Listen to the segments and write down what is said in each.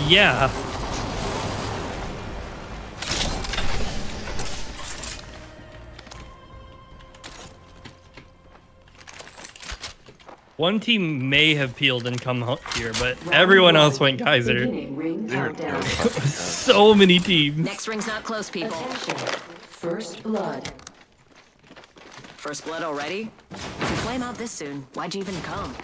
Yeah. One team may have peeled and come here, but everyone else went Geyser. So many teams. Next ring's not close, people. Attention. First blood. First blood already? If you flame out this soon, why'd you even come?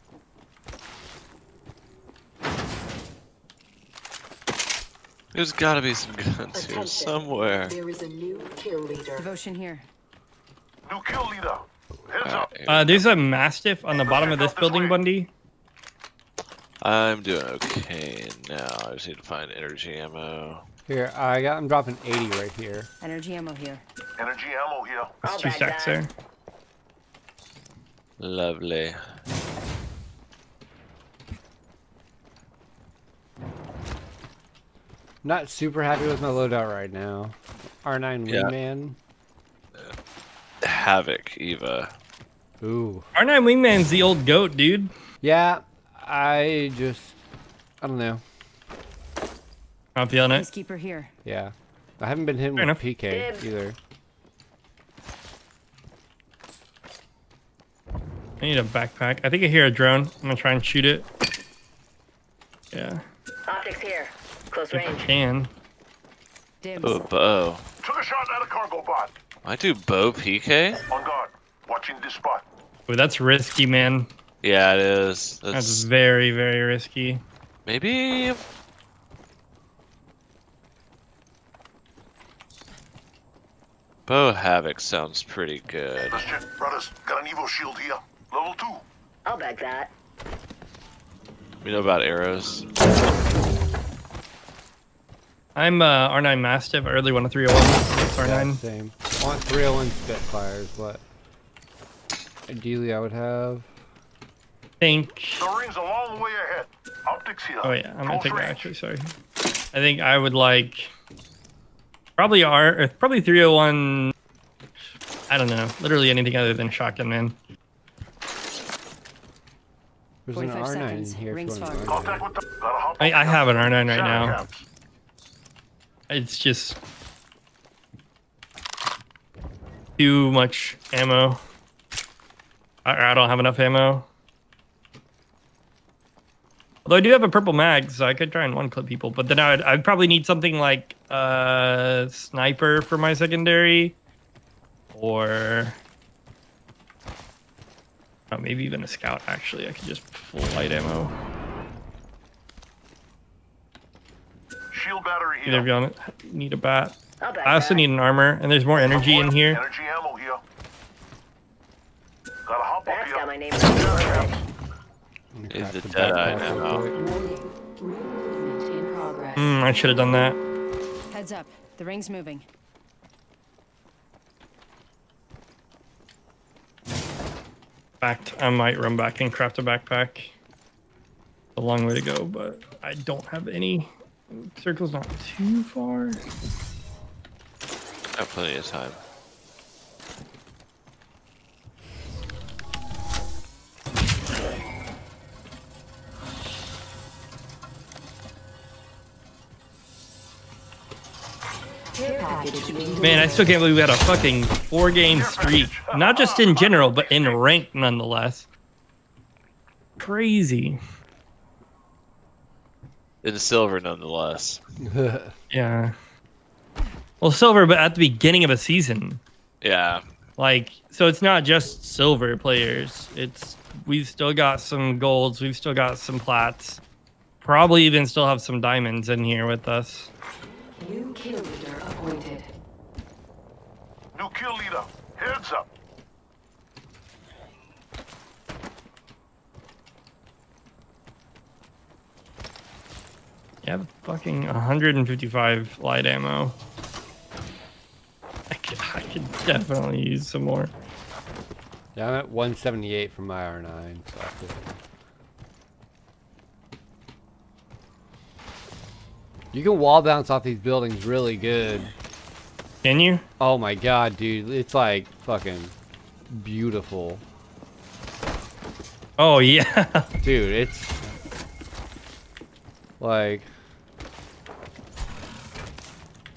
There's gotta be some guns here somewhere. There is a new kill leader. Devotion here. New kill leader. Heads up. There's a Mastiff on the bottom of this building, Bundy. I'm doing okay now. I just need to find energy ammo. Here, I'm dropping 80 right here. Energy ammo here. Energy ammo here. There's 2 stacks there. Lovely. Not super happy with my loadout right now. R9 Yeah. Wingman. Havoc, Eva. Ooh. R9 Wingman's the old goat, dude. Yeah, I don't know. I'm feeling it. Peacekeeper here. Yeah. I haven't been hitting with enough. PK either. I need a backpack. I think I hear a drone. I'm gonna try and shoot it. Yeah. Optics here. Close If I range. can. Dibs. Oh, bow. Took a shot at a cargo bot. I do bow PK? On guard. Watching this spot. Ooh, that's risky, man. Yeah, it is. That's That's very, very risky. maybe. Bow Havoc sounds pretty good. Let's check. Brothers, got an Evo shield here. Level 2. I'll bag that. We know about arrows. I'm R9 Mastiff. I really want a 301. It's Yeah, R9. same. I want 301 Spitfires, but ideally I would have. Think. The ring's a long way ahead. Optics here. Oh yeah, I'm gonna Close take that range. actually. Sorry. I think I would like probably probably 301. I don't know. Literally anything other than shotgun, man. There's an 45 R9 seconds. in here. if Rings you want far. an Contact R9. with the... Gotta hop I on have an the R9 right shadow now. caps. It's just too much ammo. I don't have enough ammo. Although I do have a purple mag, so I could try and one-clip people. But then I'd probably need something like sniper for my secondary, or maybe even a scout. Actually, I could just full light ammo. Shield battery Either of here. y'all need a bat. I'll bag I also that. need an armor, and there's more energy in here. Energy ammo here. Gotta hop up That's here. got my name. Is Craft it the Deadeye backpack now? real quick. Movement in progress. I should have done that. Heads up. The ring's moving. Fact, I might run back and craft a backpack. A long way to go, but I don't have any. Circle's not too far. Got plenty of time. Care package being Man, I still can't believe we had a fucking 4-game streak. Not just in general, but in rank nonetheless. Crazy. In silver, nonetheless. Yeah. Well, silver, but at the beginning of a season. Yeah. Like, so it's not just silver players. We've still got some golds. We've still got some plats. Probably even still have some diamonds in here with us. New kill leader appointed. New kill leader. Heads up. You have fucking 155 light ammo. I could definitely use some more. Yeah, I'm at 178 from my R9. So I could... You can wall bounce off these buildings really good. Can you? Oh my god, dude. It's like fucking beautiful. Oh, yeah. Dude, it's like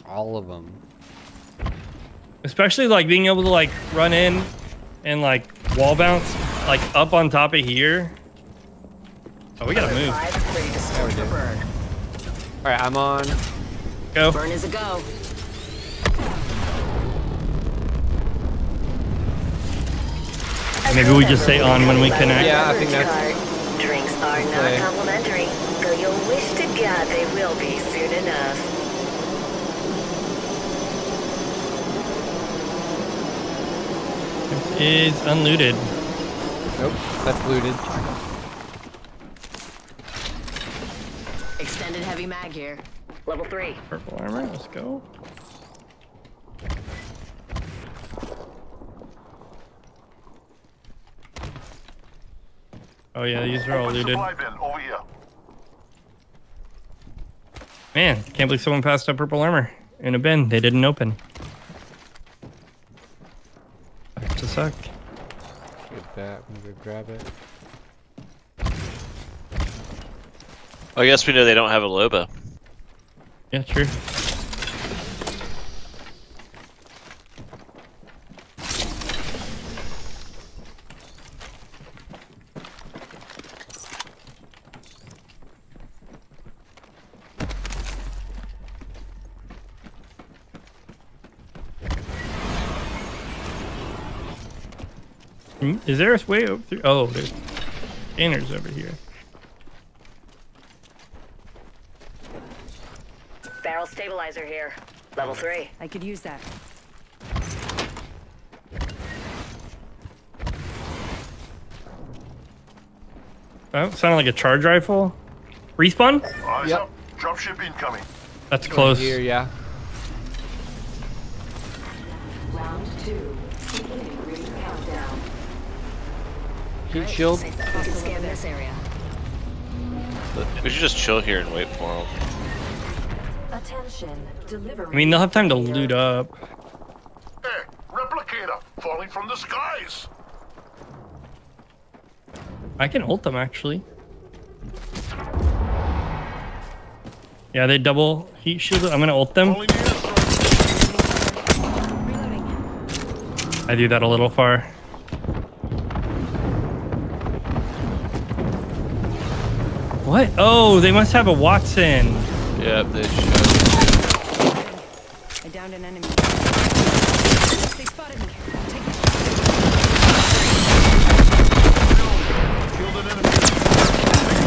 All of them. Especially like being able to like run in and like wall bounce like up on top of here. Oh, we gotta move. Five ready to start we for do. burn. All right, I'm on. Go. Burn is a go. Maybe we just say on when we connect. Yeah, I think that's. Drinks are not Okay. complimentary, though you'll wish to God they will be soon enough. This is unlooted. Nope, that's looted. Extended heavy mag here. Level 3. Purple armor. Let's go. Oh yeah, these are all Open looted. supply bin over here. Man, can't believe someone passed up purple armor in a bin they didn't open. Sucks to suck. Get that. I'm gonna go grab it. Oh, I guess we know they don't have a Loba. Yeah, true. Is there a way over through? Oh, there's scanners over here. Barrel stabilizer here. Level 3. I could use that. Oh, sounded like a charge rifle. Respawn? Eyes Yep. up. Dropship incoming. That's close. Here, yeah. Round 2. Beginning ring countdown. Heat shield. We can scan this area. We should just chill here and wait for them. Attention. Delivery. I mean, they'll have time to loot up. Hey, replicator falling from the skies. I can ult them actually. Yeah, they double heat shield. I'm gonna ult them. Falling in. Reloading. I do that a little far. What? Oh, they must have a Watson. Yep, they should. I downed an enemy. They spotted me. Take it. Killed an enemy.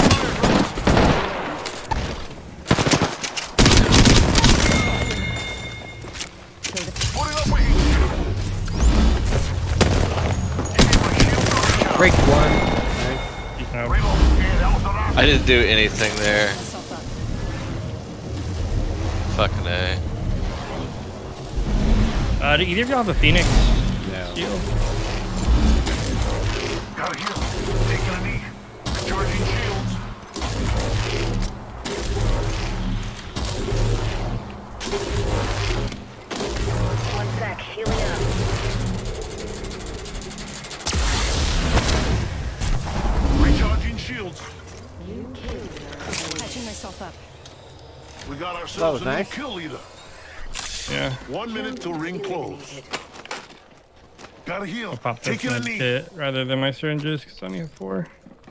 Put it up with you. Break one. Nice. Uh, Reload. Yeah, that was the last. I didn't do anything there. Myself up. Fucking A. do either of y'all have a Phoenix No. shield? Got a heal. Taking a knee. Charging shields. One sec, healing up. Recharging shields. New kill leader. Patching myself up. We got ourselves was a new nice. kill leader. Yeah. 1 minute till ring close. Got a heal. Pop this Taking a med knee. kit rather than my syringes because I only have 4.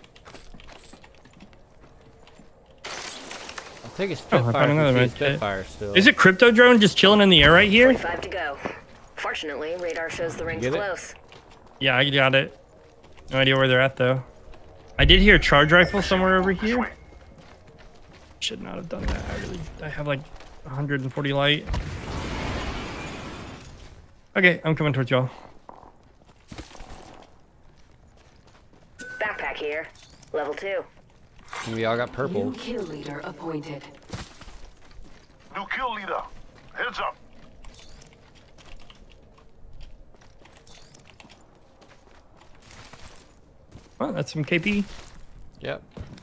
I'll take a I Spitfire. found another Another med kit. Spitfire still. Is it crypto drone just chilling in the air right here? 5 to go. Fortunately, radar shows the ring's Get it? close. Yeah, I got it. No idea where they're at though. I did hear a charge rifle somewhere over This here. way. Should not have done that. I have like 140 light. Okay, I'm coming towards y'all. Backpack here. Level 2. We all got New purple. kill leader appointed. New kill leader. Heads up. Well, that's some KP. Yep.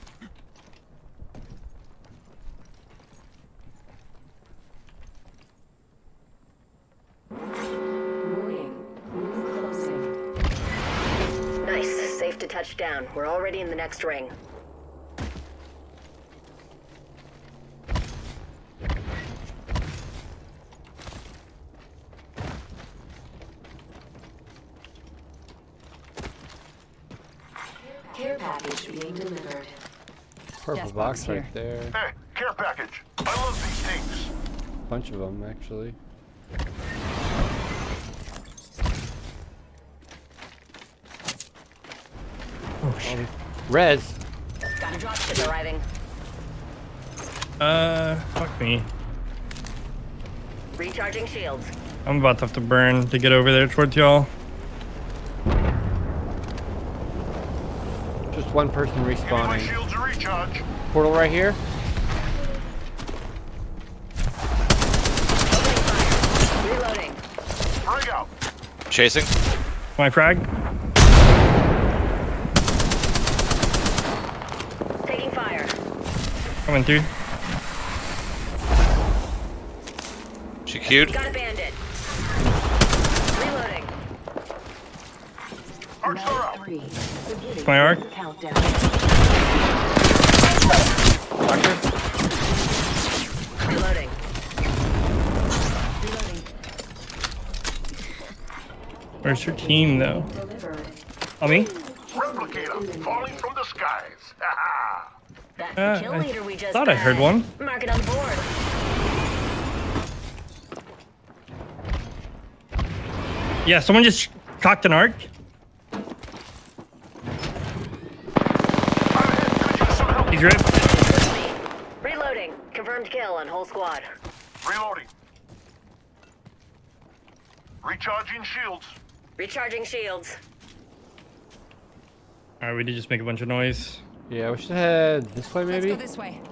Warning. Room closing. Nice. Safe to touch down. We're already in the next ring. Care package being delivered. Purple Death box box right here. there. Hey, care package. I love these things. Bunch of them actually. Oh shit. Res. Got a dropship arriving. Fuck me. Recharging shields. I'm about to have to burn to get over there towards y'all. Just one person Give me my respawning. shields a recharge. Portal right here. Reloading. Frag out. Chasing. My frag. Taking fire. Coming through. She queued. Got a bandit. Reloading. Arcs are out. 3. Beginning My arc. countdown. Reloading. Reloading. Where's your team though? Delivered. On me? Replicator falling from the skies. Ha That's Uh, the kill I leader we just thought I heard bagged. one. Mark it on the board. Yeah, someone just cocked an arc. He's ripped. Reloading. Confirmed kill on whole squad. Reloading. Recharging shields. Recharging shields. Alright, we did just make a bunch of noise. Yeah, we should head this way Let's maybe. go this way.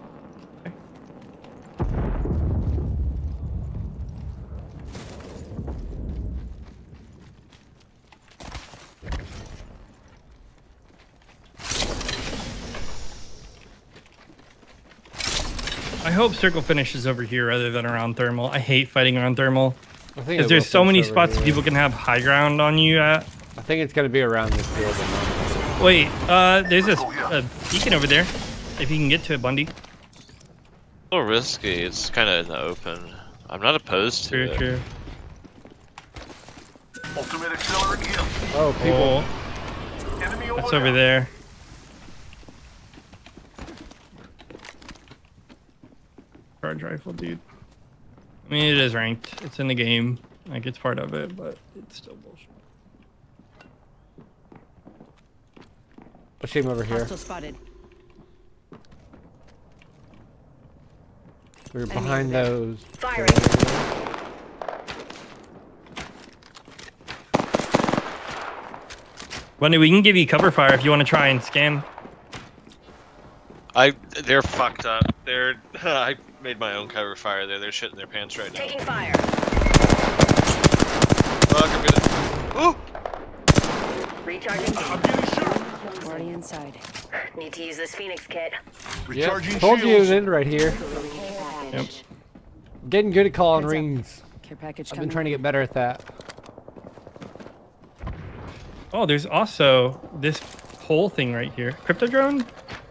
I hope circle finishes over here rather than around thermal. I hate fighting around thermal. I think Because it there's will so many finish over spots that here. people can have high ground on you at. I think it's gonna be around this field. but not- Wait, there's a beacon over there. If you can get to it, Bundy. A little risky. It's kind of in the open. I'm not opposed to True, it. true. Ultimate accelerant here. Oh, people. Oh, Enemy that's over there. Charge rifle, dude. I mean, it is ranked. It's in the game. Like, it's part of it, but it's still bullshit. Let's see him over here. Hostile spotted. We're behind those. Firing. Bundy, we can give you cover fire if you want to try and scam. They're fucked up. I made my own cover fire there. They're shitting their pants right now. Taking fire. Fuck, I'm gonna. Ooh! Recharging. I'm getting shot. Already inside. Need to use this Phoenix kit. Recharging Yep. Told you it shields. was in right here. Yep. Getting good at calling Heads up. rings. Care package I've coming. been trying to get better at that. Oh, there's also this whole thing right here. Crypto drone?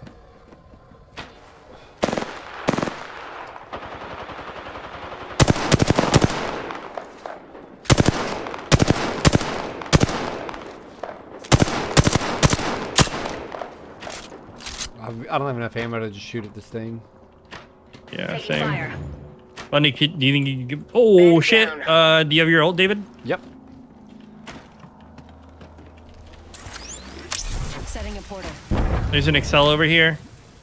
I don't have enough ammo to just shoot at this thing. Yeah, Taking same. fire. Bundy, do you think you can give... Oh, Man shit. down. Do you have your ult, David? Yep. Setting a portal. There's an Excel over here.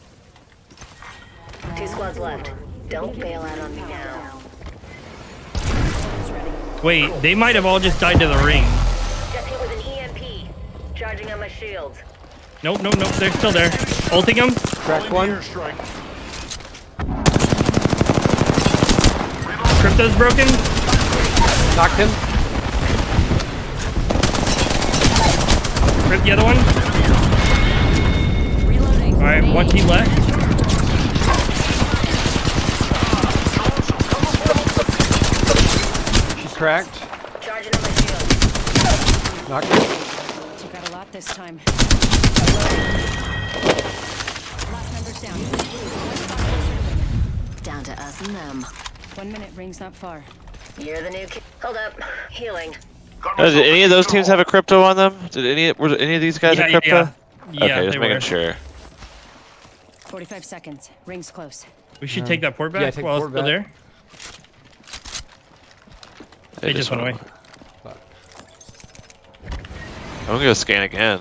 2 squads left. Don't bail out on me now. Portal's ready. Wait, they might have all just died to the ring. Just hit with an EMP. Charging on my shields. Nope, nope, nope. They're still there. Ulting them. Crack one. Airstrike. Crypto's broken. Knocked him. Rip the other one. Reloading. All right, one team left. She's cracked. Charging on my shields. Knocked him. Took out a lot this time. Last member's down. Down to us and them. 1 minute, ring's not far. You're the new kid. Hold up. Healing. Got Did myself any a of those good teams haul. have a crypto on them? Were any of these guys Yeah, a crypto? yeah. Yeah, Okay, just they making were. sure. 45 seconds. Rings close. We should take that port back yeah, take while port it's still back. there. They just went away. Fuck. I'm gonna go scan again.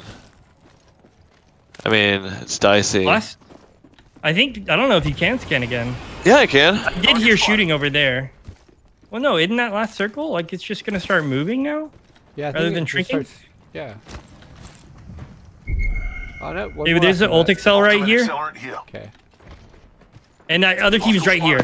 I mean, it's dicey. Last, I don't know if you can scan again. Yeah, I can. I did hear shooting over there. Well, no, isn't that last circle? Like it's just gonna start moving now? Yeah, I Rather think than it just shrinking? starts- yeah. Oh no. one Maybe more there's after an ult that. excel right Ultimate here, accelerant here. Okay. and that other team's right here.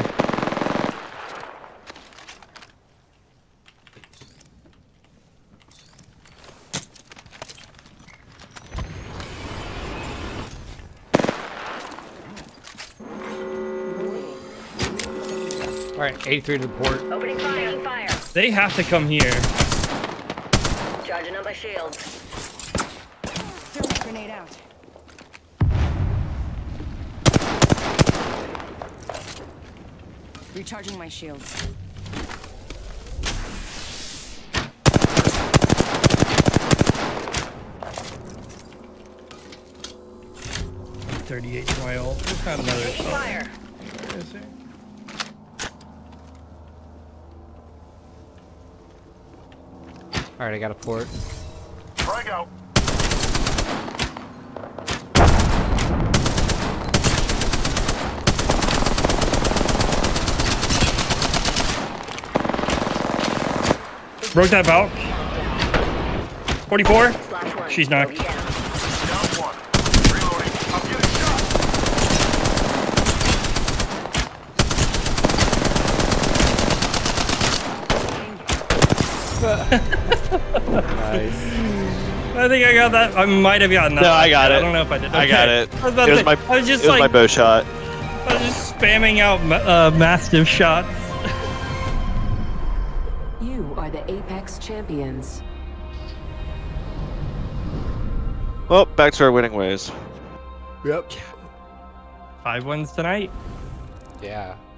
All right, 83 to the port. Opening fire. Taking fire. They have to come here. Charging up my shields. Thermite grenade out. Recharging my shields. .38 to my ult. There's not another Taking assault. fire. Where is it? All right, I got a port. Frag out. Broke that Valk. 44. Flash one. She's knocked. Bogey down. Down one. Reloading. I'm getting shot. Nice. I think I got that. I might have gotten that. No, I got I it. don't know if I did. I got Okay. it. I was about It to was say, my. I was just It was my like, bow shot. I was just spamming out mastiff shots. You are the Apex champions. Well, back to our winning ways. Yep. 5 wins tonight. Yeah.